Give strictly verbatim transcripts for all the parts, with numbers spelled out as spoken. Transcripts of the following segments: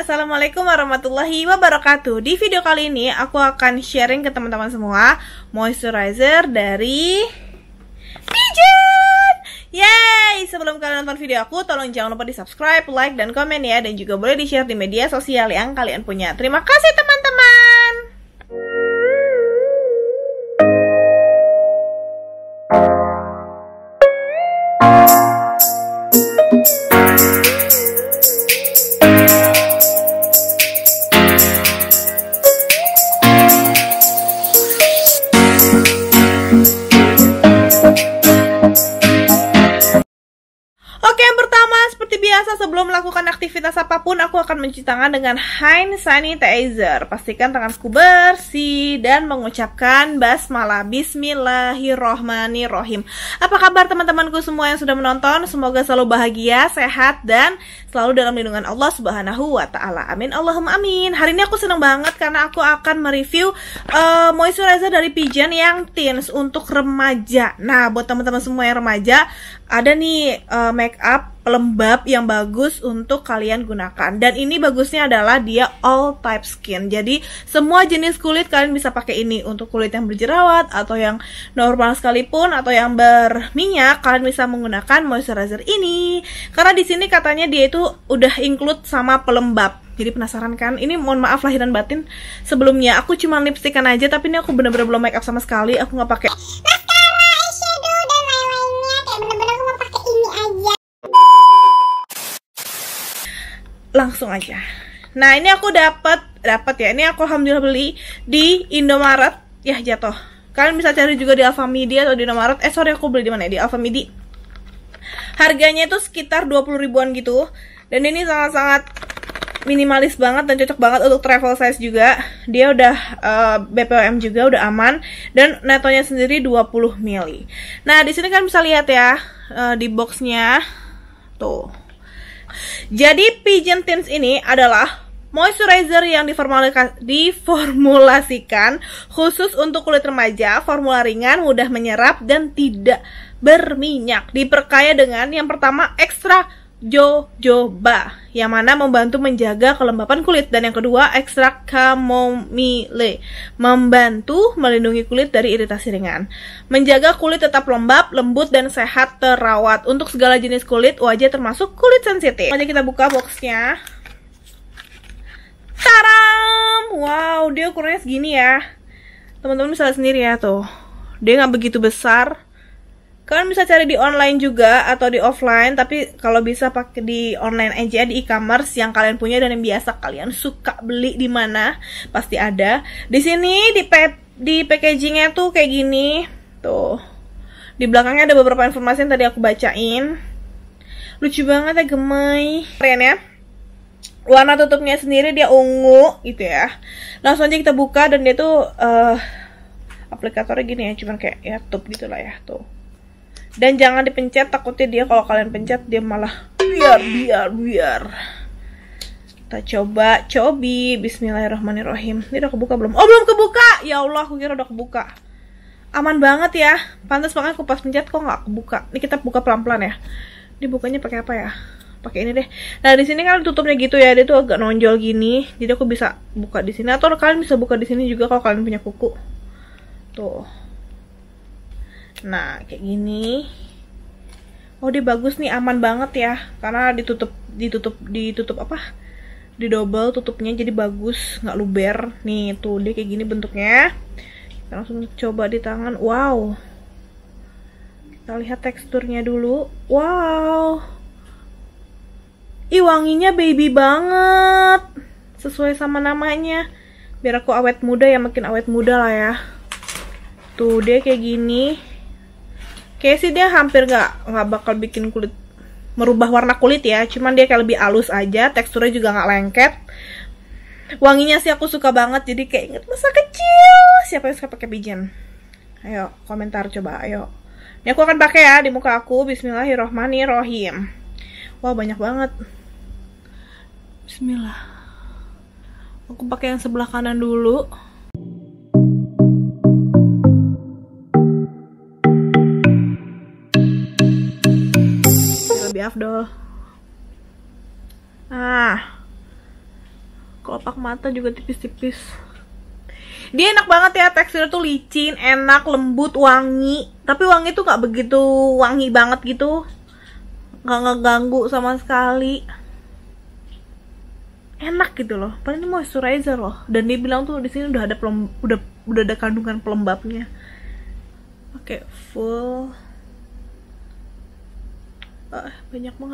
Assalamualaikum warahmatullahi wabarakatuh. Di video kali ini aku akan sharing ke teman-teman semua moisturizer dari Pigeon. Yeay, sebelum kalian nonton video aku, tolong jangan lupa di subscribe, like, dan komen ya. Dan juga boleh di share di media sosial yang kalian punya. Terima kasih teman-teman. Oke, yang pertama seperti biasa sebelum melakukan aktivitas apapun aku akan mencuci tangan dengan hand sanitizer. Pastikan tanganku bersih dan mengucapkan basmalah. Bismillahirrohmanirrohim. Apa kabar teman-temanku semua yang sudah menonton? Semoga selalu bahagia, sehat, dan selalu dalam lindungan Allah Subhanahu wa Ta'ala. Amin, Allahumma amin. Hari ini aku senang banget karena aku akan mereview uh, moisturizer dari Pigeon yang teens untuk remaja. Nah, buat teman-teman semua yang remaja, ada nih uh, make up pelembab yang bagus untuk kalian gunakan. Dan ini bagusnya adalah dia all type skin. Jadi semua jenis kulit kalian bisa pakai ini. Untuk kulit yang berjerawat atau yang normal sekalipun atau yang berminyak, kalian bisa menggunakan moisturizer ini. Karena di sini katanya dia itu udah include sama pelembab. Jadi penasaran kan? Ini mohon maaf lahir dan batin. Sebelumnya aku cuma lipstikan aja, tapi ini aku bener-bener belum make up sama sekali. Aku nggak pakai langsung aja. Nah, ini aku dapat dapat ya. Ini aku alhamdulillah beli di Indomaret. Ya, jatuh. Kalian bisa cari juga di Alfamidi atau di Indomaret. Eh, sorry, aku beli di mana ya? Di Alfamidi. Harganya itu sekitar dua puluh ribuan gitu. Dan ini sangat-sangat minimalis banget dan cocok banget untuk travel size juga. Dia udah uh, B P O M juga, udah aman. Dan netonya sendiri dua puluh mililiter. Nah, di sini kalian bisa lihat ya uh, di boxnya. Tuh. Jadi Pigeon Teens ini adalah moisturizer yang diformulasikan khusus untuk kulit remaja, formula ringan, mudah menyerap, dan tidak berminyak. Diperkaya dengan yang pertama ekstra jojoba, yang mana membantu menjaga kelembapan kulit, dan yang kedua ekstrak chamomile, membantu melindungi kulit dari iritasi ringan, menjaga kulit tetap lembab, lembut, dan sehat terawat untuk segala jenis kulit, wajah termasuk kulit sensitif. Aja kita buka boxnya. Taram! Wow, dia ukurannya segini ya. Teman-teman bisa lihat sendiri ya tuh. Dia nggak begitu besar. Kalian bisa cari di online juga atau di offline, tapi kalau bisa pakai di online aja, di e-commerce yang kalian punya dan yang biasa kalian suka beli di mana pasti ada. Di sini di di packagingnya tuh kayak gini, tuh. Di belakangnya ada beberapa informasi yang tadi aku bacain. Lucu banget ya, gemay. Keren ya. Warna tutupnya sendiri dia ungu gitu ya. Langsung aja kita buka dan dia tuh uh, aplikatornya gini ya, cuman kayak ya tube gitu lah ya, tuh. Dan jangan dipencet, takutnya dia kalau kalian pencet dia malah biar biar biar. Kita coba cobi. Bismillahirrahmanirrahim. Ini udah kebuka belum? Oh, belum kebuka. Ya Allah, aku kira udah kebuka. Aman banget ya. Pantas banget aku pas pencet kok nggak kebuka. Ini kita buka pelan-pelan ya. Ini bukanya pakai apa ya? Pakai ini deh. Nah, di sini kan tutupnya gitu ya. Dia tuh agak nonjol gini. Jadi aku bisa buka di sini atau kalian bisa buka di sini juga kalau kalian punya kuku. Tuh. Nah, kayak gini. Oh, dia bagus nih, aman banget ya. Karena ditutup ditutup ditutup apa? Didouble tutupnya jadi bagus, nggak luber. Nih, tuh dia kayak gini bentuknya. Kita langsung coba di tangan. Wow. Kita lihat teksturnya dulu. Wow. Ih, wanginya baby banget. Sesuai sama namanya. Biar aku awet muda ya, makin awet muda lah ya. Tuh, dia kayak gini. Kayaknya sih dia hampir nggak nggak bakal bikin kulit merubah warna kulit ya, cuman dia kayak lebih halus aja, teksturnya juga nggak lengket. Wanginya sih aku suka banget, jadi kayak inget masa kecil. Siapa yang suka pakai Pigeon? Ayo komentar coba, ayo. Ini aku akan pakai ya di muka aku. Bismillahirrohmanirrohim. Wow, banyak banget. Bismillah. Aku pakai yang sebelah kanan dulu. Lebih afdol. Ah, kelopak mata juga tipis-tipis. Dia enak banget ya, teksturnya tuh licin, enak, lembut, wangi. Tapi wangi tuh gak begitu wangi banget gitu, gak ngeganggu sama sekali. Enak gitu loh. Padahal ini moisturizer loh. Dan dia bilang tuh di sini udah ada pelem, udah udah ada kandungan pelembabnya. Oke, full. Ah, banyak banget.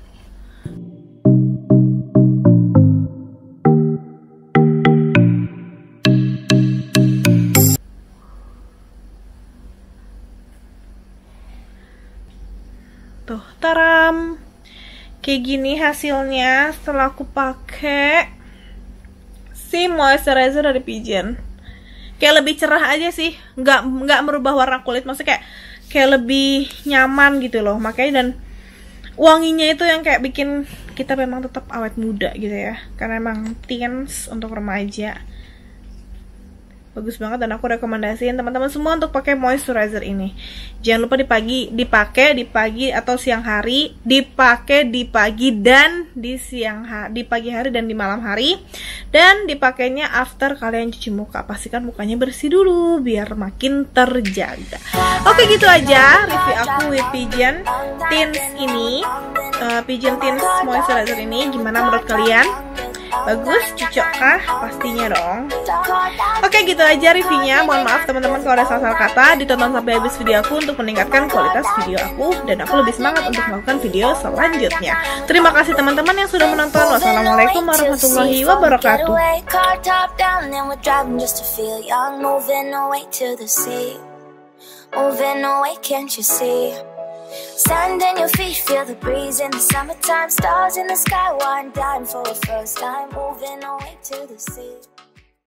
Tuh, taram. Kayak gini hasilnya setelah aku pakai si moisturizer dari Pigeon. Kayak lebih cerah aja sih, nggak nggak merubah warna kulit, maksudnya kayak kayak lebih nyaman gitu loh. Makanya dan wanginya itu yang kayak bikin kita memang tetap awet muda gitu ya, karena emang teens untuk remaja. Bagus banget dan aku rekomendasiin teman-teman semua untuk pakai moisturizer ini. Jangan lupa di pagi, dipakai di pagi atau siang hari, dipakai di pagi dan di siang hari, di pagi hari dan di malam hari, dan dipakainya after kalian cuci muka. Pastikan mukanya bersih dulu biar makin terjaga. Oke, gitu aja review aku with Pigeon Teens ini, uh, Pigeon Teens moisturizer ini. Gimana menurut kalian? Bagus, cocok kah? Pastinya dong. Oke, gitu aja reviewnya. Mohon maaf teman-teman kalau ada salah-salah kata. Ditonton sampai habis video aku untuk meningkatkan kualitas video aku, dan aku lebih semangat untuk melakukan video selanjutnya. Terima kasih teman-teman yang sudah menonton. Wassalamualaikum warahmatullahi wabarakatuh. Sand in your feet, feel the breeze in the summertime. Stars in the sky, one dime for the first time. Moving away to the sea.